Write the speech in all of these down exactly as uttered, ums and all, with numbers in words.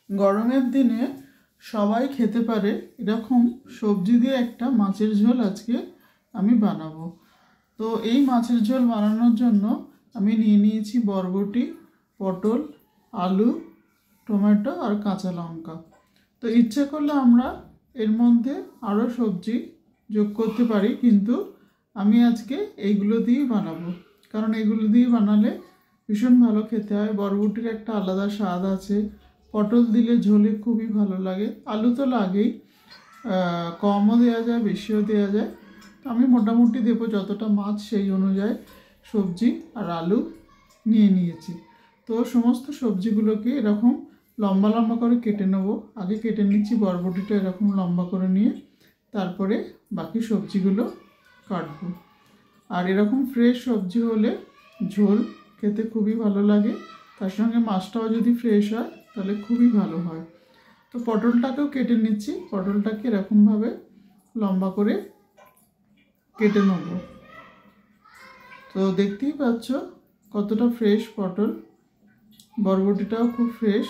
গরমের দিনে সবাই খেতে পারে এরকম সবজি দিয়ে একটা মাছের ঝোল আজকে আমি বানাবো। তো এই মাছের ঝোল বানানোর জন্য আমি নিয়ে নিয়েছি বরবটি, পটল, আলু, টমেটো আর কাঁচা লঙ্কা। তো ইচ্ছে করলে আমরা এর মধ্যে আরও সবজি যোগ করতে পারি, কিন্তু আমি আজকে এইগুলো দিয়েই বানাবো, কারণ এগুলো দিয়ে বানালে ভীষণ ভালো খেতে হয়। বরবটির একটা আলাদা স্বাদ আছে, পটল দিলে ঝোলে খুবই ভালো লাগে, আলু তো লাগেই, কমও দেওয়া যায় বেশিও দেওয়া যায়। তো আমি মোটামুটি দেবো যতটা মাছ সেই অনুযায়ী সবজি আর আলু নিয়ে নিয়েছি। তো সমস্ত সবজিগুলোকে এরকম লম্বা লম্বা করে কেটে নেব। আগে কেটে নিচ্ছি বরবটিটা এরকম লম্বা করে নিয়ে, তারপরে বাকি সবজিগুলো কাটবো। আর এরকম ফ্রেশ সবজি হলে ঝোল খেতে খুবই ভালো লাগে, তার সঙ্গে মাছটাও যদি ফ্রেশ হয় তাহলে খুবই ভালো হয়। তো পটলটাকেও কেটে নিচ্ছি, পটলটাকে এরকমভাবে লম্বা করে কেটে নেব। তো দেখতেই পাচ্ছ কতটা ফ্রেশ পটল, বরবটিটাও খুব ফ্রেশ।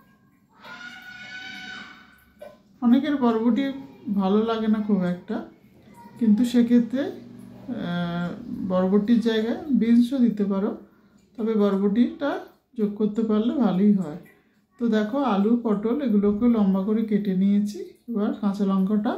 অনেকের বরবটি ভালো লাগে না খুব একটা, কিন্তু সেক্ষেত্রে বরবটির জায়গায় বিনসও দিতে পারো, তবে বরবটিটা যোগ করতে পারলে ভালোই হয়। তো দেখো আলু, পটল এগুলোকে লম্বা করে কেটে নিয়েছি। এবার কাঁচা লঙ্কাটা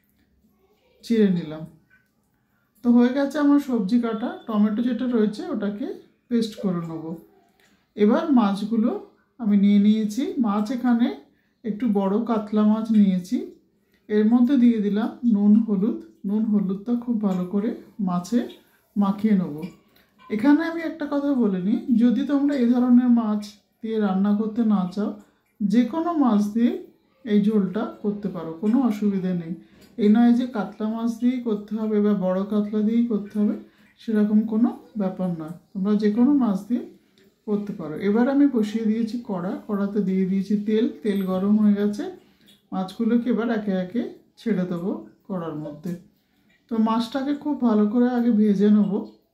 চিড়ে নিলাম। তো হয়ে গেছে আমার সবজি কাটা। টমেটো যেটা রয়েছে ওটাকে পেস্ট করে নেব। এবার মাছগুলো আমি নিয়ে নিয়েছি। মাছ এখানে একটু বড় কাতলা মাছ নিয়েছি। এর মধ্যে দিয়ে দিলাম নুন, হলুদ। নুন হলুদটা খুব ভালো করে মাছে মাখিয়ে নেব। এখানে আমি একটা কথা বলে নিই, যদি তোমরা এই ধরনের মাছ দিয়ে রান্না করতে না চাও, যে কোনো মাছ দিয়ে এই ঝোলটা করতে পারো, কোনো অসুবিধে নেই। এই নয় যে কাতলা মাছ দিয়েই করতে হবে বা বড় কাতলা দিয়েই করতে হবে, সেরকম কোনো ব্যাপার নয়, তোমরা যে কোনো মাছ দিয়ে করতে পারো। এবার আমি বসিয়ে দিয়েছি কড়া, কড়াতে দিয়ে দিয়েছি তেল। তেল গরম হয়ে গেছে, মাছগুলোকে এবার একে একে ছেড়ে দেবো কড়ার মধ্যে। তো মাছটাকে খুব ভালো করে আগে ভেজে নেব।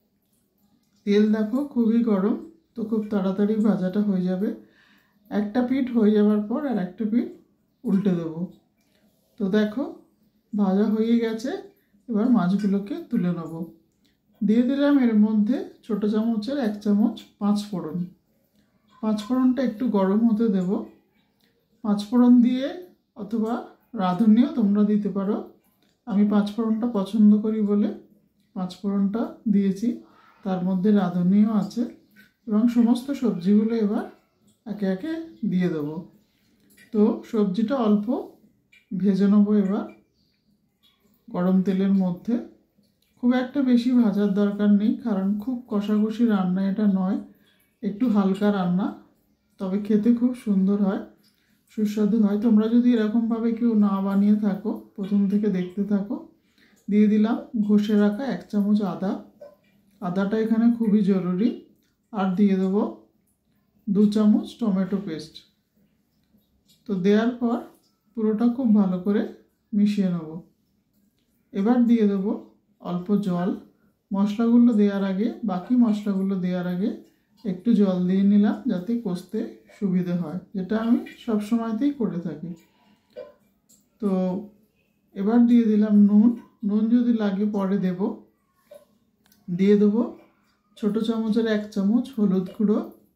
তেল দেখো খুবই গরম, তো খুব তাড়াতাড়ি ভাজাটা হয়ে যাবে। একটা পিঠ হয়ে যাওয়ার পর আর একটা পিঠ উল্টে দেব। তো দেখো ভাজা হয়ে গেছে, এবার মাছগুলোকে তুলে নেব। দিয়ে দিলাম এর মধ্যে ছোটো চামচের এক চামচ পাঁচ ফোড়ন। পাঁচ ফোড়নটা একটু গরম হতে দেব। পাঁচ ফোড়ন দিয়ে অথবা রাঁধুনিও তোমরা দিতে পারো, আমি পাঁচ ফোড়নটা পছন্দ করি বলে পাঁচ ফোড়নটা দিয়েছি। তার মধ্যে রাঁধুনিও আছে। এবং সমস্ত সবজিগুলো এবার একে একে দিয়ে দেবো। তো সবজিটা অল্প ভেজে নেবো এবার গরম তেলের মধ্যে। খুব একটা বেশি ভাজার দরকার নেই, কারণ খুব কষাকষি রান্না এটা নয়, একটু হালকা রান্না, তবে খেতে খুব সুন্দর হয়, সুস্বাদু হয়। তোমরা যদি এরকমভাবে কেউ না বানিয়ে থাকো, প্রথম থেকে দেখতে থাকো। দিয়ে দিলাম ঘষে রাখা এক চামচ আদা। আদাটা এখানে খুবই জরুরি। আর দিয়ে দেবো দু চামচ টমেটো পেস্ট। তো দেওয়ার পর পুরোটা খুব ভালো করে মিশিয়ে নেব। এবার দিয়ে দেবো অল্প জল। মশলাগুলো দেওয়ার আগে, বাকি মশলাগুলো দেওয়ার আগে একটু জল দিয়ে নিলাম, যাতে কষতে সুবিধে হয়, যেটা আমি সব সময়তেই করে থাকি। তো এবার দিয়ে দিলাম নুন। নুন যদি লাগে পরে দেব। দিয়ে দেবো ছোটো চামচের এক চামচ হলুদ গুঁড়ো।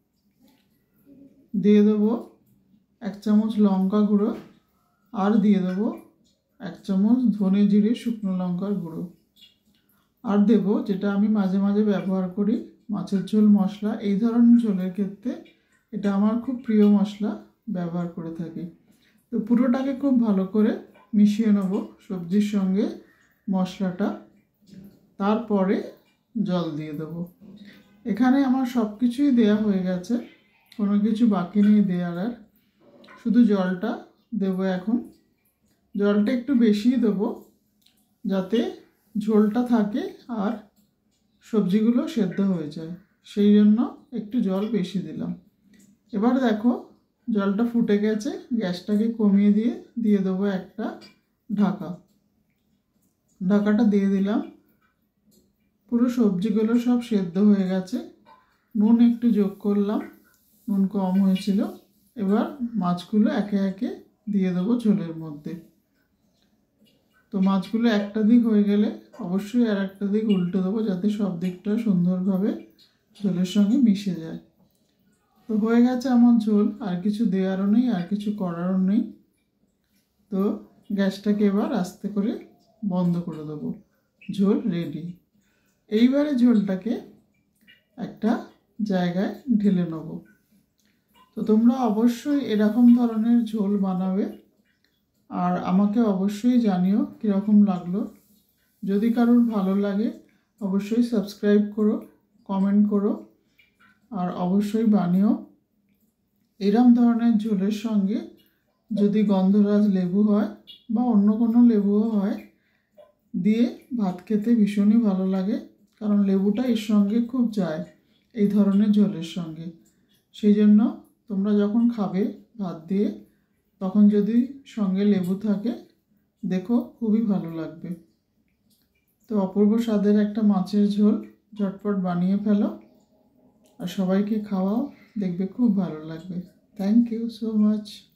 দিয়ে দেবো এক চামচ লঙ্কা গুঁড়ো। আর দিয়ে দেবো এক চামচ ধনে জিরে শুকনো লঙ্কার গুঁড়ো। আর দেবো যেটা আমি মাঝে মাঝে ব্যবহার করি, মাছের ঝোল মশলা। এই ধরনের ঝোলের ক্ষেত্রে এটা আমার খুব প্রিয় মশলা, ব্যবহার করে থাকি। তো পুরোটাকে খুব ভালো করে মিশিয়ে নেব সবজির সঙ্গে মশলাটা। তারপরে জল দিয়ে দেবো। এখানে আমার সব কিছুই দেওয়া হয়ে গেছে, কোনো কিছু বাকি নেই দেওয়ার। আর শুধু জলটা দেবো এখন। জলটা একটু বেশিই দেবো, যাতে ঝোলটা থাকে আর সবজিগুলো সেদ্ধ হয়ে যায়, সেই জন্য একটু জল বেশি দিলাম। এবার দেখো জলটা ফুটে গেছে, গ্যাসটাকে কমিয়ে দিয়ে দিয়ে দেবো একটা ঢাকা। ঢাকাটা দিয়ে দিলাম। পুরো সবজিগুলো সব সেদ্ধ হয়ে গেছে। নুন একটু যোগ করলাম, নুন কম হয়েছিল। এবার মাছগুলো একে একে দিয়ে দেবো ঝোলের মধ্যে। তো মাছগুলো একটা দিক হয়ে গেলে অবশ্যই আর একটা দিক উল্টে দেবো, যাতে সব দিকটা সুন্দরভাবে ঝোলের সঙ্গে মিশে যায়। তো হয়ে গেছে আমার ঝোল, আর কিছু দেওয়ারও নেই, আর কিছু করারও নেই। তো গ্যাসটাকে এবার আস্তে করে বন্ধ করে দেবো। ঝোল রেডি। এইবারে ঝোলটাকে একটা জায়গায় ঢেলে নেব। তো তোমরা অবশ্যই এরকম ধরনের ঝোল বানাবে, আর আমাকে অবশ্যই জানিও কীরকম লাগলো। যদি কারোর ভালো লাগে অবশ্যই সাবস্ক্রাইব করো, কমেন্ট করো, আর অবশ্যই বানিও। এরম ধরনের ঝোলের সঙ্গে যদি গন্ধরাজ লেবু হয় বা অন্য কোনো লেবুও হয় দিয়ে ভাত খেতে ভীষণই ভালো লাগে, কারণ লেবুটা এর সঙ্গে খুব যায় এই ধরনের ঝোলের সঙ্গে। সেই জন্য তোমরা যখন খাবে ভাত দিয়ে, তখন যদি সঙ্গে লেবু থাকে দেখো খুবই ভালো লাগবে। তো অপূর্ব স্বাদের একটা মাছের ঝোল ঝটপট বানিয়ে ফেলো আর সবাইকে খাওয়াও, দেখবে খুব ভালো লাগবে। Thank you so much.